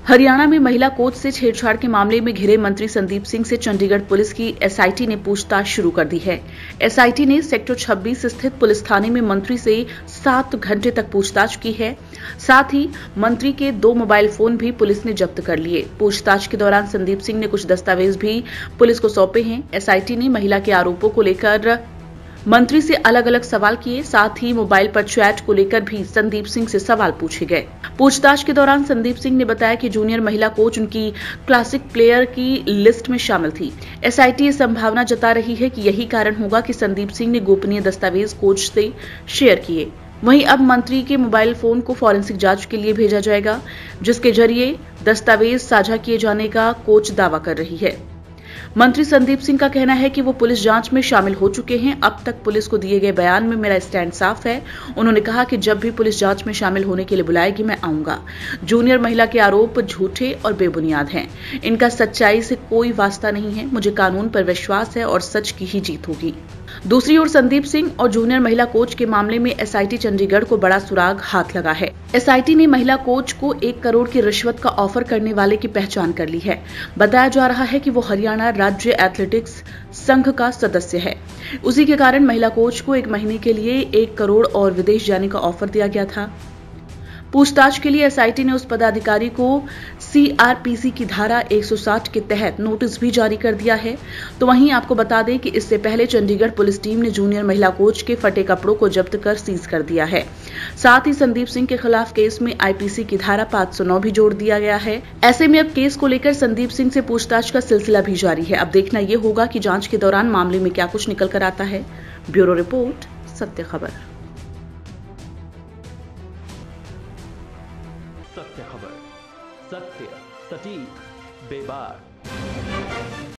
हरियाणा में महिला कोच से छेड़छाड़ के मामले में घिरे मंत्री संदीप सिंह से चंडीगढ़ पुलिस की एसआईटी ने पूछताछ शुरू कर दी है। एसआईटी ने सेक्टर 26 स्थित पुलिस थाने में मंत्री से 7 घंटे तक पूछताछ की है। साथ ही मंत्री के 2 मोबाइल फोन भी पुलिस ने जब्त कर लिए। पूछताछ के दौरान संदीप सिंह ने कुछ दस्तावेज भी पुलिस को सौंपे हैं। एसआईटी ने महिला के आरोपों को लेकर मंत्री से अलग अलग सवाल किए। साथ ही मोबाइल पर चैट को लेकर भी संदीप सिंह से सवाल पूछे गए। पूछताछ के दौरान संदीप सिंह ने बताया कि जूनियर महिला कोच उनकी क्लासिक प्लेयर की लिस्ट में शामिल थी। एसआईटी ये संभावना जता रही है कि यही कारण होगा कि संदीप सिंह ने गोपनीय दस्तावेज कोच से शेयर किए। वहीं अब मंत्री के मोबाइल फोन को फॉरेंसिक जांच के लिए भेजा जाएगा, जिसके जरिए दस्तावेज साझा किए जाने का कोच दावा कर रही है। मंत्री संदीप सिंह का कहना है कि वो पुलिस जांच में शामिल हो चुके हैं। अब तक पुलिस को दिए गए बयान में मेरा स्टैंड साफ है। उन्होंने कहा कि जब भी पुलिस जांच में शामिल होने के लिए बुलाएगी मैं आऊंगा। जूनियर महिला के आरोप झूठे और बेबुनियाद हैं। इनका सच्चाई से कोई वास्ता नहीं है। मुझे कानून पर विश्वास है और सच की ही जीत होगी। दूसरी ओर संदीप सिंह और जूनियर महिला कोच के मामले में एसआईटी चंडीगढ़ को बड़ा सुराग हाथ लगा है। एसआईटी ने महिला कोच को 1 करोड़ की रिश्वत का ऑफर करने वाले की पहचान कर ली है। बताया जा रहा है कि वो हरियाणा राज्य एथलेटिक्स संघ का सदस्य है। उसी के कारण महिला कोच को 1 महीने के लिए 1 करोड़ और विदेश जाने का ऑफर दिया गया था। पूछताछ के लिए एसआईटी ने उस पदाधिकारी को सीआरपीसी की धारा 160 के तहत नोटिस भी जारी कर दिया है। तो वहीं आपको बता दें कि इससे पहले चंडीगढ़ पुलिस टीम ने जूनियर महिला कोच के फटे कपड़ों को जब्त कर सीज कर दिया है। साथ ही संदीप सिंह के खिलाफ केस में आईपीसी की धारा 509 भी जोड़ दिया गया है। ऐसे में अब केस को लेकर संदीप सिंह से पूछताछ का सिलसिला भी जारी है। अब देखना यह होगा कि जांच के दौरान मामले में क्या कुछ निकल कर आता है। ब्यूरो रिपोर्ट, सत्य खबर। सत्य खबर, सत्य, सटीक, बेबाक।